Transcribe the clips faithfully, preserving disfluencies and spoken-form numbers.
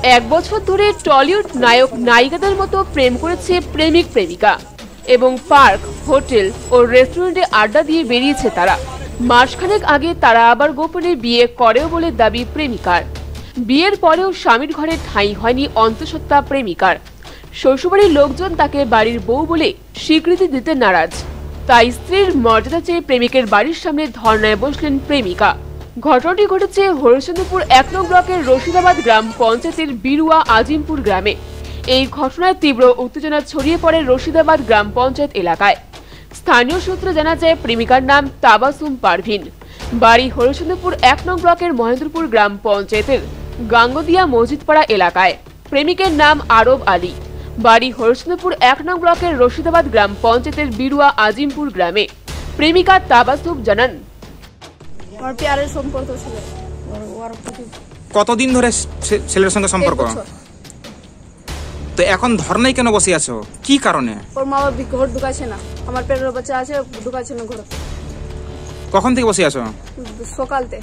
এক বছর ধরে টলিউড নায়ক নায়িকাদের মতো প্রেম করেছে প্রেমিক প্রেমিকা এবং পার্ক, হোটেল ও রেস্টুরেন্টে আড্ডা দিয়ে বেরিয়েছে তারা। মাসখানেক আগে তারা আবার গোপনে বিয়ে করেও বলে দাবি প্রেমিকার। বিয়ের পরেও স্বামীর ঘরে ঠাঁই হয়নি অন্তঃসত্ত্বা প্রেমিকার। শ্বশুরবাড়ির লোকজন তাকে বাড়ির বউ বলে স্বীকৃতি দিতে নারাজ, তাই স্ত্রীর মর্যাদা চেয়ে প্রেমিকের বাড়ির সামনে ধর্নায় বসলেন প্রেমিকা। ঘটনাটি ঘটেছে হরিশ্চন্দ্রপুর এক নং ব্লকের রশিদাবাদ গ্রাম পঞ্চায়েতের বিরুয়া আজিমপুর গ্রামে। এই ঘটনায় তীব্র উত্তেজনা ছড়িয়ে পড়ে রশিদাবাদ গ্রাম পঞ্চায়েত এলাকায়। স্থানীয় সূত্রে জানা যায় প্রেমিকার নাম তাবাসুম পারভিন, বাড়ি হরিশ্চন্দ্রপুর এক নং ব্লকের মহেন্দ্রপুর গ্রাম পঞ্চায়েতের গাঙ্গদিয়া মসজিদপাড়া এলাকায়। প্রেমিকের নাম আরব আলী, বাড়ি হরিশ্চন্দ্রপুর এক নং ব্লকের রশিদাবাদ গ্রাম পঞ্চায়েতের বিরুয়া আজিমপুর গ্রামে। প্রেমিকা তাবাসুম জানান, কতদিন ধরে ছেলের সঙ্গে সম্পর্ক? তো এখন ধর্নায় কেন বসে আছো, কি কারণে? ওর মা বাবা ঘর ঢুকাচ্ছে না, আমার পেটের বাচ্চা আছে, ঢুকাচ্ছে না ঘর। কখন থেকে বসে আছো? সকালতে।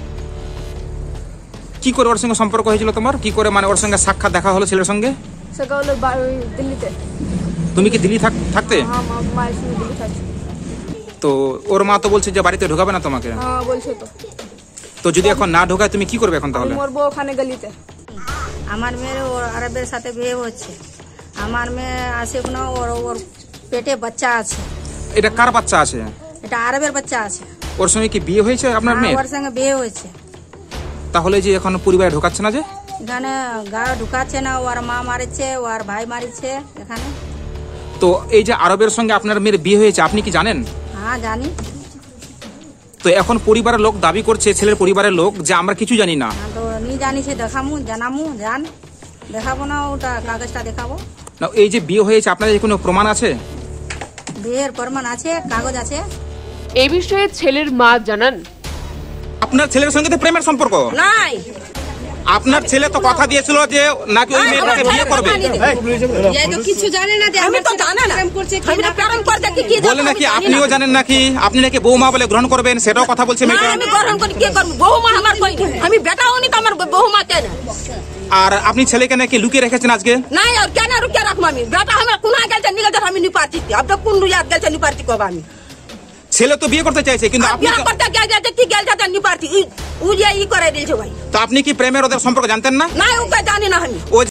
কি করে ওর সঙ্গে সম্পর্ক হয়েছিল তোমার? কি করে মানে ওর সঙ্গে সাক্ষাৎ দেখা হলো ছেলের সঙ্গে? সেটা হলো দিল্লিতে। তুমি কি দিল্লি থাকতে? হ্যাঁ, মায়ের সঙ্গে দিল্লি থাকছি। তো ওর মা তো বলছে যে বাড়িতে ঢোকাবে না তোমাকে। হ্যাঁ বলছে তো। তো যদি এখন না ঢোকায় তুমি কি করবে এখন তাহলে? মরবো ওখানে গলিতে। আমার মেয়ের ওর আরবের সাথে বিয়ে হচ্ছে। আমার মেয়ে আসে না, ওর ওর পেটে বাচ্চা আছে। এটা কার বাচ্চা আছে? এটা আরবের বাচ্চা আছে। ওর সঙ্গে কি বিয়ে হয়েছে আপনার মেয়ে? ওর সঙ্গে বিয়ে হয়েছে। তাহলে যে এখন পরিবারে ঢোকাচ্ছে না যে? এখানে গাঁ ঢুকাচ্ছে না, ওর মা মারিছে, ওর ভাই মারিছে এখানে। তো এই যে আরবের সঙ্গে আপনার মেয়ের বিয়ে হয়েছে আপনি কি জানেন? হ্যাঁ জানি। তো এখন পরিবারের লোক দাবি করছে, ছেলের পরিবারের লোক, যে আমরা কিছু জানি না। তো নি জানিছে, দেখামু জানামু, জান দেখাবো না, ওটা কাগজটা দেখাবো না। এই যে বিয়ে হয়েছে আপনাদের কোনো প্রমাণ আছে? বিয়ের প্রমাণ আছে, কাগজ আছে। এই বিষয়ে ছেলের মা জানান, আপনার ছেলের সঙ্গে তো প্রেমের সম্পর্ক নাই। আপনার ছেলে তো কথা দিয়েছিল যে নাকি ওই মেয়েটাকে বিয়ে করবে। কিছু জানে না, আমি তো জানা না আমি না প্রেম করতে কি কি বলে নাকি আপনিও জানেন নাকি আপনি নাকি বৌমা বলে গ্রহণ করবেন, সেটাও কথা বলছে মেয়েটা। আমি গ্রহণ করি কি করব? বৌমা আমার কই, আমি বেটাও নি তো আমার বৌমা কেন? আর আপনি ছেলেকে নাকি লুকিয়ে রেখেছেন আজকে? নাই, আর কেন লুকিয়ে রাখবো আমি? বেটা আমার কোন গেলতে নিগেলতে আমি নি পারছি, আপনি কোন ইয়াদ গেলতে নি পারছি কব? আমি ছেলে তো বিয়ে করতে চাইছে কিন্তু আপনি বিয়ে করতে গেলতে কি গেলতে নি পারছি, ও যে ই করে দিয়েছে ভাই। তো আপনি কি প্রেমের ওদের সম্পর্ক জানতেন না? না, ওকে জানি না আমি। ও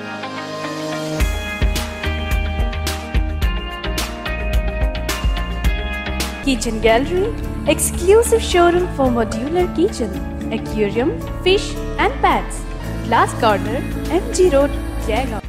Kitchen Gallery, exclusive showroom for modular kitchen, aquarium, fish and pets. Glass Corner, M G Road, Jaigaon.